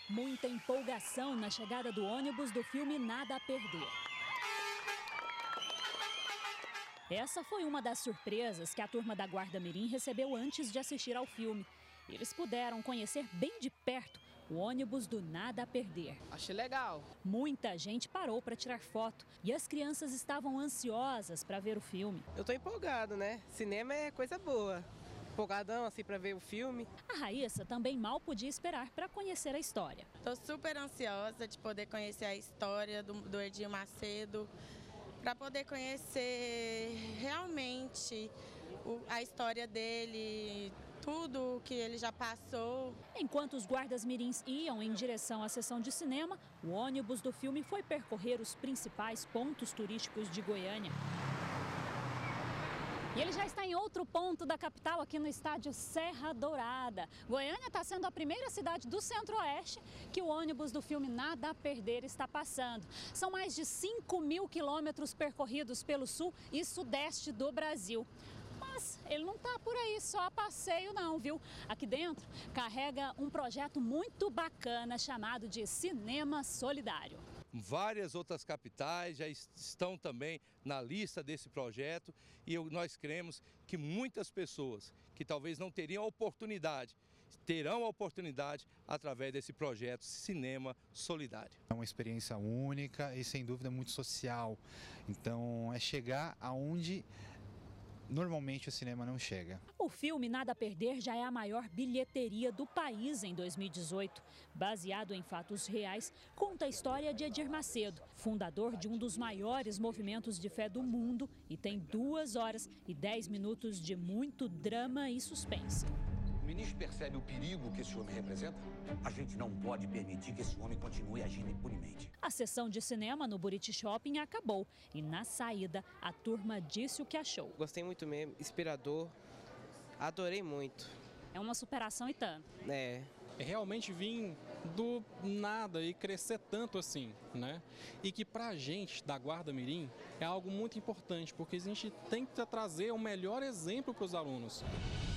Muita empolgação na chegada do ônibus do filme Nada a Perder. Essa foi uma das surpresas que a turma da Guarda Mirim recebeu antes de assistir ao filme. Eles puderam conhecer bem de perto o ônibus do Nada a Perder. Achei legal. Muita gente parou para tirar foto e as crianças estavam ansiosas para ver o filme. Eu tô empolgado, né? Cinema é coisa boa. Empolgadão assim para ver o filme. A Raíssa também mal podia esperar para conhecer a história. Estou super ansiosa de poder conhecer a história do Edir Macedo, para poder conhecer realmente a história dele, tudo que ele já passou. Enquanto os guardas mirins iam em direção à sessão de cinema, o ônibus do filme foi percorrer os principais pontos turísticos de Goiânia. E ele já está em outro ponto da capital, aqui no estádio Serra Dourada. Goiânia está sendo a primeira cidade do Centro-Oeste que o ônibus do filme Nada a Perder está passando. São mais de 5.000 quilômetros percorridos pelo sul e sudeste do Brasil. Mas ele não está por aí só a passeio não, viu? Aqui dentro carrega um projeto muito bacana chamado de Cinema Solidário. Várias outras capitais já estão também na lista desse projeto e nós cremos que muitas pessoas que talvez não teriam oportunidade, terão a oportunidade através desse projeto Cinema Solidário. É uma experiência única e sem dúvida muito social, então é chegar aonde normalmente o cinema não chega. O filme Nada a Perder já é a maior bilheteria do país em 2018. Baseado em fatos reais, conta a história de Edir Macedo, fundador de um dos maiores movimentos de fé do mundo, e tem 2 horas e 10 minutos de muito drama e suspense. O ministro percebe o perigo que esse homem representa? A gente não pode permitir que esse homem continue agindo impunemente. A sessão de cinema no Buriti Shopping acabou e, na saída, a turma disse o que achou. Gostei muito mesmo, inspirador, adorei muito. É uma superação e tanto. É realmente vir do nada e crescer tanto assim, né? E que pra gente da Guarda Mirim é algo muito importante, porque a gente tem que trazer o melhor exemplo para os alunos.